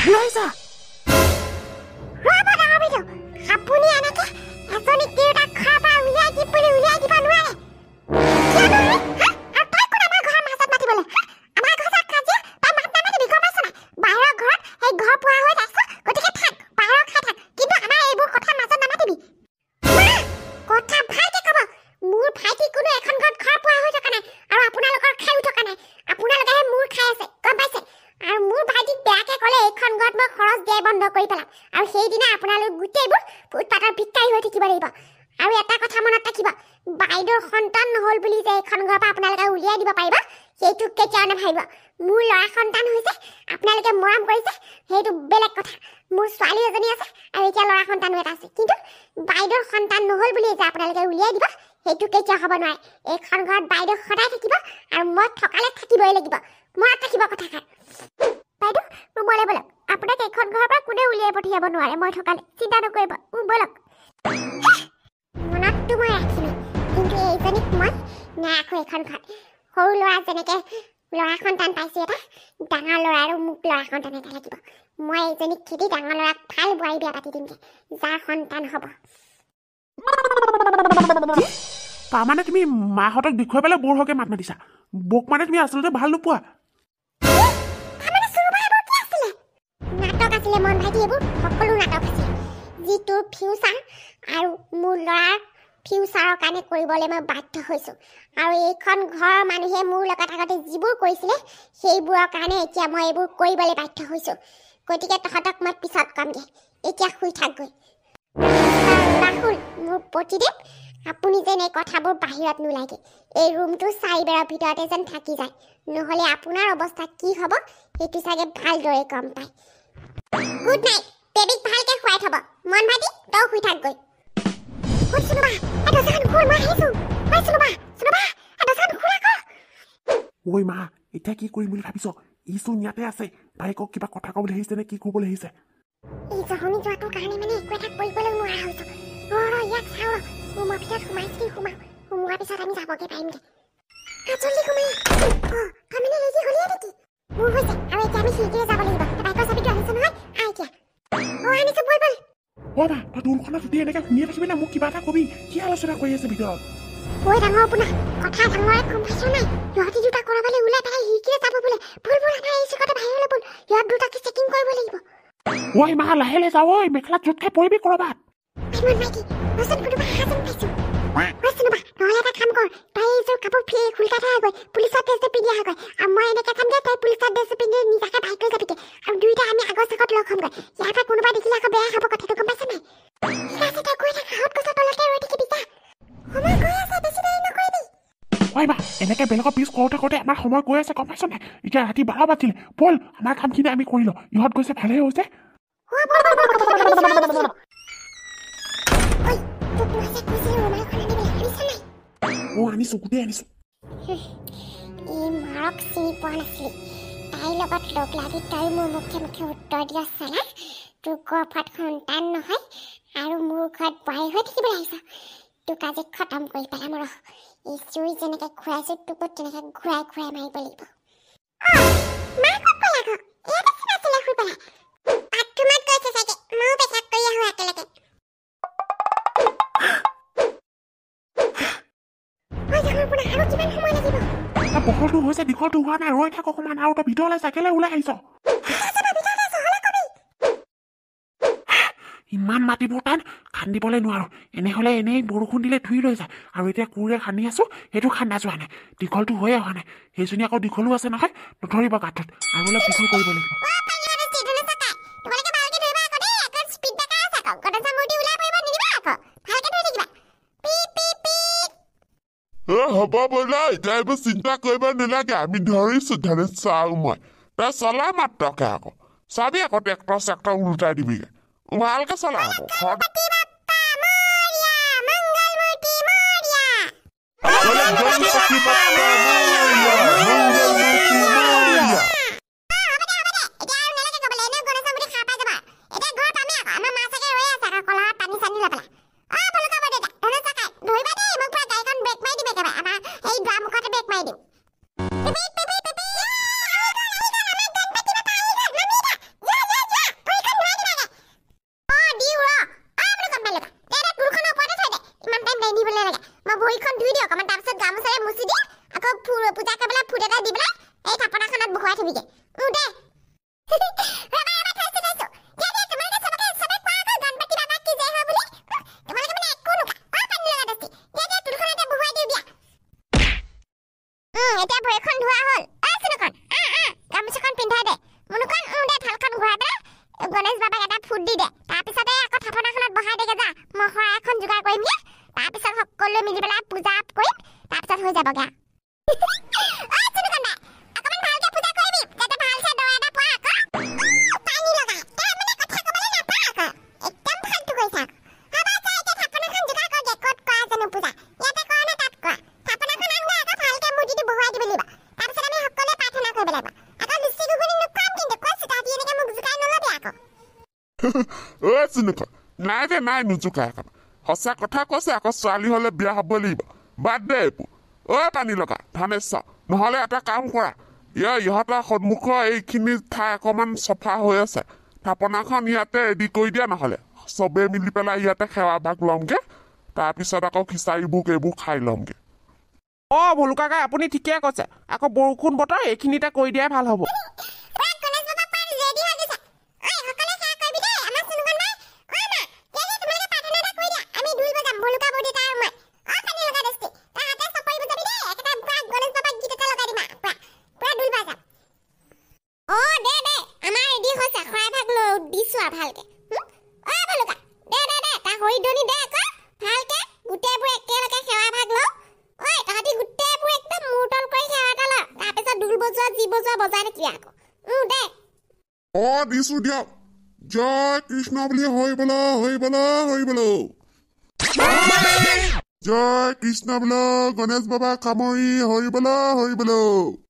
বাহিৰ আহিছা ৰবা ডাঙৰ বিদু আপুনি এনেকে এজনী তিৰোতাক ঘৰৰ পৰা উলিয়াই দিব নোৱাৰে কিয় নহয় আৰু তই কোন আমাৰ ঘৰৰ মাজত মাতিবলৈ আমাৰ ঘৰ কাজিয়া তই মাত নামাতিবি গম পাইছ নাই বাহিৰৰ ঘৰত সেই ঘৰ পোৱা হৈ যাইছ গতিকে থাক বাহিৰৰ খাই থাক কিন্তু আমাৰ এইবোৰ কথা মাজত নামাতিবি কথা ভালকে ক'ব মোৰ ভাইটি কোনো এখন ঘৰত ঘৰ পোৱা হৈ থকা নাই আৰু আপোনালোকৰ খাইও থকা নাই আপোনালোকেহে মোৰ খাই আছে গম পাইছে আৰু মোৰ ভাইটিক বেয়াকে ক'লে এইখন ঘৰত মই খৰচ দিয়াই বন্ধ কৰি পেলাম আৰু সেইদিনা আপোনালোক গোটেইবোৰ ফুটপাতৰ ভিক্ষাৰী হৈ থাকিব লাগিব আৰু এটা কথা মনত ৰাখিব বাইদেউৰ সন্তান নহ'ল বুলি যে এইখন ঘৰৰ পৰা আপোনালোকে উলিয়াই দিব পাৰিব সেইটো কেতিয়াও নাভাবিব মোৰ ল'ৰা সন্তান হৈছে আপোনালোকে মৰম কৰিছে সেইটো বেলেগ কথা মোৰ ছোৱালী এজনী আছে আৰু এতিয়া ল'ৰা সন্তানো এটা আছে কিন্তু বাইদেউৰ সন্তান নহ'ল বুলি যে আপোনালোকে উলিয়াই দিব সেইটো কেতিয়াও হ'ব নোৱাৰে এইখন ঘৰত বাইদেউ সদায় থাকিব আৰু মই থকালে থাকিবই লাগিব মনত ৰাখিব কথাষাৰ বাইদেউ ৰুমলৈ বলক আপোনাক এইখন ঘৰৰ পৰা কোনে উলিয়াই পঠিয়াব নোৱাৰে মই থকালে চিন্তা নকৰিব বলক মনততো মই ৰাখিমেই কিন্তু এইজনীক মই নাৰাখোঁ এইখন ঘৰত সৰু ল'ৰা যেনেকৈ ল'ৰা সন্তান পাইছোঁ এটা ডাঙৰ ল'ৰা আৰু মোক ল'ৰা সন্তান এটা লাগিব মই এইজনীক খেদি ডাঙৰ ল'ৰাক ভাল বোৱাৰী বিয়া পাতি দিমগৈ যাৰ সন্তান হ'ব তাৰমানে তুমি মাহঁতক দেখুৱাই পেলাই বৰহকে মাত মাতিছা বক মানে তুমি আচলতে ভাল নোপোৱা নাটক আছিলে মন ভাইটি এইবোৰ সকলো নাটক আছিলে যিটো ফিউচাৰ আৰু মোৰ ল'ৰাৰ ফিউচাৰৰ কাৰণে কৰিবলৈ মই বাধ্য হৈছোঁ আৰু এইখন ঘৰৰ মানুহে মোৰ লগত আগতে যিবোৰ কৰিছিলে সেইবোৰৰ কাৰণে এতিয়া মই এইবোৰ কৰিবলৈ বাধ্য হৈছোঁ গতিকে তহঁতক মই পিছত কমগৈ এতিয়া শুই থাকগৈ ৰাহুল মোৰ পতিদেৱ আপুনি যেন এই কথাবোৰ বাহিৰত নোলায়গৈ এই ৰুমটো 4 বেৰৰ ভিতৰতে যেন থাকি যায় নহ'লে আপোনাৰ অৱস্থা কি হ'ব সেইটো চাগে ভালদৰে গম পায় গুড নাইট বেবিক ভালকে শুৱাই থ'ব মন ভাইটি তই শুই থাকগৈ ঐ মা এতিয়া কি কৰিম বুলি ভাবিছ ইচোন ইয়াতে আছে ভাইকক কিবা কথা ক'বলৈ আহিছে নে কি ক'বলৈ আহিছে এই জহনি যোৱাটোৰ কাৰণে মানে একো এটা কৰিবলৈ নোৱাৰা হৈছোঁ ইয়াত চাওঁ ৰুমৰ ভিতৰত সোমোৱাৰ পিছত আমি যাবগৈ পাৰিমগৈ জলদি সোমাই তই মানে ৰেডি হ'লিয়ে নেকি মোৰ হৈছে আৰু এতিয়া আমি খিৰিকীৰে যাব লাগিব বাইকৰ চাবিটো আনিছে নহয় এতিয়া আনিছোঁ বল মা তই দোলখনত যদি এনেকৈ শুনিয়ে থাকিবি না মোক কিবা এটা কবি কি আলোচনা কৰি আছে ভিতৰত ঐ ডাঙৰ আপোনাৰ কথা ডাঙৰে গম পাইছ নাই সিহঁতি দুটা কৰাবলৈ ওলাই পেলাই খিৰিকীৰে যাব বোলে ভুল আমাৰ এই চিকতে বাহিৰলৈ বল সিহঁত দুটাকে চেকিং কৰিব লাগিব ঐ মা লাহে যাওঁ ঐ মেখেলাত জোট খাই পৰিবি কৰবাত নহ'লে এটা কাম কৰ তই এইযোৰ কাপোৰ খুলকাই থৈ গৈ পুলিচৰ ড্ৰেছটো পিন্ধি আহগৈ আৰু মই এনেকৈ যাম যে তই পুলিচৰ ড্ৰেছটো পিন্ধি নিজাকে বাইক লৈ যাবিগৈ আৰু দুয়োটা আমি আগৰ চাকত লগ হ'মগৈ ইয়াৰ পৰা কোনোবা দেখিলে আকৌ বেয়া হ'ব কথাটো গম পাইছ নাই ঠিক আছে তই গৈ থাক হাঁহত গছৰ তলতে ৰৈ থাকিবি যা সময় গৈ আছে বেছি দেৰি নকৰিবি ঐ মা এনেকৈ বেলেগৰ পিছ কৰোঁতে আমাৰ সময় গৈ আছে গম পাইছ নাই এতিয়া ৰাতি 12 বাজিলে ব'ল আমাৰ কামখিনি আমি কৰি লওঁ ইহঁত গৈছে ভালেই হৈছে আনিছো গোটেই আনিছো মাৰক চিনি পোৱা নাছিলি তাইৰ লগত লগ লাগি তই মোৰ মুখে উত্তৰ দিয়া চালা তোৰ গৰ্ভত সন্তান নহয় আৰু মোৰ ঘৰত বোৱাৰী হৈ থাকিবলৈ আহিছ তোক আজি খতম কৰি পেলাম ৰহ এই চুই যেনেকৈ ঘূৰাইছোঁ তোকো তেনেকৈ ঘূৰাই মাৰিব লাগিব বহলটো হৈছে দীঘলটো হোৱা নাই ৰৈ থাক অকণমান আৰু তই ভিতৰলৈ চাইকেলে ওলাই আহিছ ইমান মাতিবোৰ টান খান্দিবলৈ নোৱাৰো এনেহ'লে এনেই বৰষুণ দিলে ধুই লৈ যায় আৰু এতিয়া কোৰে খান্দি আছো সেইটো খান্দা যোৱা নাই দীঘলটো হৈয়ে অহা নাই সেইজনী আকৌ দীঘলো আছে নহয় নধৰিব গাঁতত আৰু অলপ দীঘল কৰিব লাগিব হ'ব ব'লা এতিয়া এইবোৰ চিন্তা কৰিব নালাগে আমি ধৰিছো ধৰি চাওঁ মই তই চলা মাত্ৰকে আকৌ চাবি আকৌ ট্ৰেক্টৰ চেক্টৰ উল্টাই দিবিগে ভালকে চলা আকৌ চিনুকা নাই দে নাই নোজোকাই একেবাৰে সঁচা কথা কৈছে আকৌ ছোৱালী হলে বিয়া হ'ব লাগিব বাদ দে এইবোৰ পানী লগা ধানেশ্বৰ নহ'লে এটা কাম কৰা ইহঁতৰ সন্মুখৰ এইখিনি ঠাই অকণমান চফা হৈ আছে থাপনাখন ইয়াতে ৰেডি কৰি দিয়া নহ'লে চবেই মিলি পেলাই ইয়াতে সেৱা ভাগ ল'মগে তাৰপিছত আকৌ খিচাৰিবোৰ এইবোৰ খাই ল'মগে ভলুকা কাই আপুনি ঠিকে কৈছে আকৌ বৰষুণ বতৰ এইখিনিতে কৰি দিয়াই ভাল হ'ব দিছো দিয়ক জয় কৃষ্ণ বুলি হৈ বলো জয় কৃষ্ণ বোলো গণেশ বাবা কামৰি হৈ বলো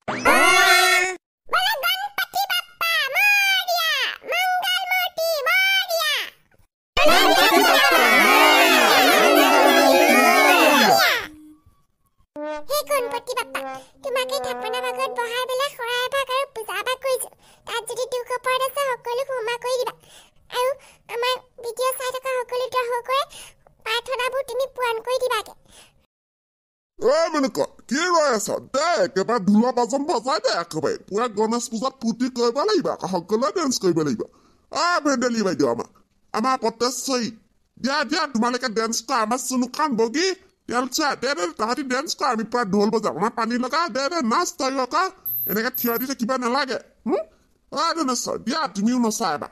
কি ৰৈ আছ দে একেবাৰে ঢোলৰ বাজন বজাই দে একেবাৰে পুৰা গণেশ পূজাত ফূৰ্তি কৰিব লাগিব আকৌ সকলোৱে ডেন্স কৰিব লাগিব ভেন্দেলি বাইদেউ আমাৰ পটেশ্বৰী দিয়া তোমালোকে ডেন্স কৰা আমাৰ চুনুকান বগী তাহাঁতি ডেন্স কৰা আমি পুৰা ঢোল বজাম আমাৰ পানী লগা দে নাচ তই আকৌ এনেকে থিয় দি থাকিব নালাগে ধনেশ্বৰ দিয়া তুমিও নচা এবাৰ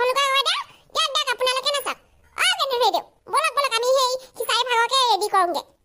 বলক আমি সেই খিচাৰি ভাগকে ৰেডি কৰোঁগে